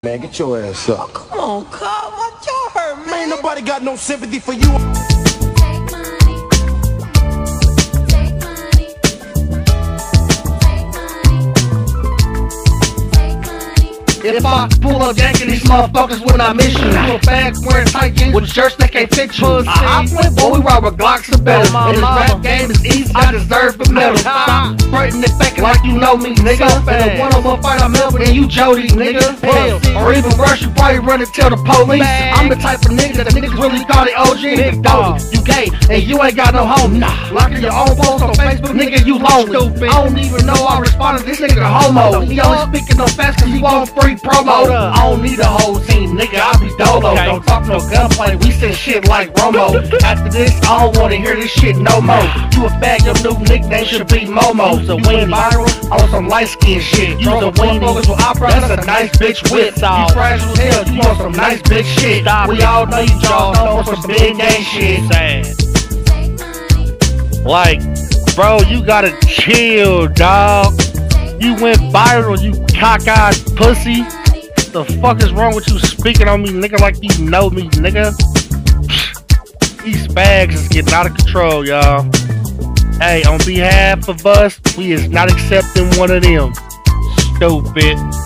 Man, get your ass up. Come on, cuz, what you hurt, man? Ain't nobody got no sympathy for you. If I pull up jacking these motherfuckers when I miss you, you a bag wearing tight jeans with shirts that can't fit you. I went, boy, we ride with Glocks and better. And this rap game is easy, I deserve the medal. Stop spreading it faking like you know me, nigga. In a one-on-one fight, I'm Melvin and you Jody, nigga. Or even worse, you probably run and tell the police. I'm the type of nigga that niggas really call it OG. You gay and you ain't got no home. Locking your own post on Facebook, nigga, you lonely. I don't even know I responded, this nigga a homo. He only speaking no fast cause he want free promo. I don't need a whole team, nigga, I be dolo. Don't talk no gunplay, we send shit like Romo. After this, I don't wanna hear this shit no more. You a fag, your new nickname should be Momo. So when viral, on some light skin shit. You the one focus with opera, that's a nice bitch whip. You fragile as hell, you want some nice bitch shit. We all know you jaws know some big gang shit. Like, bro, you gotta chill, dog. You went viral, you cockeyed pussy. The fuck is wrong with you speaking on me, nigga, like you know me, nigga? These fags is getting out of control, y'all. Hey, on behalf of us, we is not accepting one of them. Stupid.